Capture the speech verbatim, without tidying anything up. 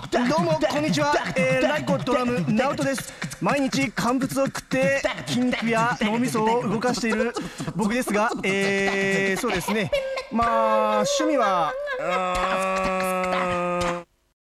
どうもこんにちは、えー、ライコドラムナオトです。毎日乾物を食って筋肉や脳みそを動かしている僕ですが、えー、そうですね、まあ趣味はうーん